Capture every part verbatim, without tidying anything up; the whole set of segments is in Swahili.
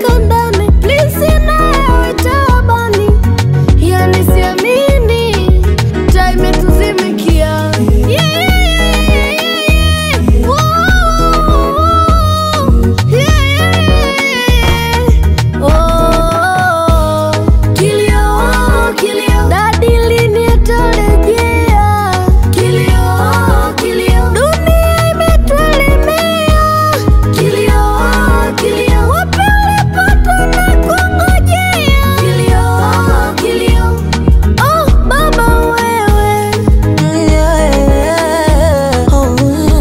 nimefika ndani, please nawe tabani. Yani siamini, time ituzimikia. Yeah, yeah, yeah, yeah, yeah. Woo, yeah, yeah, yeah. Oh, Kilio, Kilio, daddy lini atarejea? Kilio, Kilio, dunia imetulemea. Kilio, Kilio, wapi ulipata na kungojea? Kilio, Kilio, oh baba wewe. Yeah, yeah. Oh,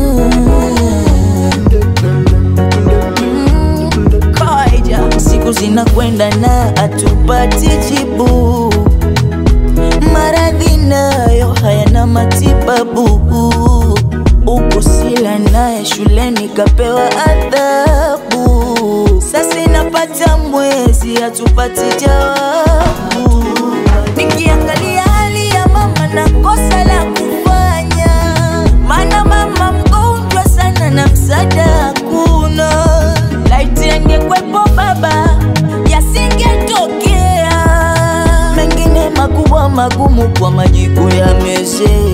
mm. Kaija, siku zinakwenda na atupati jibu. Maradhi nayo hayana matibabu. Dogo Sillah naye shuleni kapewa adhabu. Sasa inapata mwezi hatupati jawabu. Nikiangalia hali ya mama na kosa la kufanya, maana mama mgonjwa sana na msaada hakuna. Laiti angekwepo baba yasingetokea. Mengine makubwa magumu kwa majibu ya meze.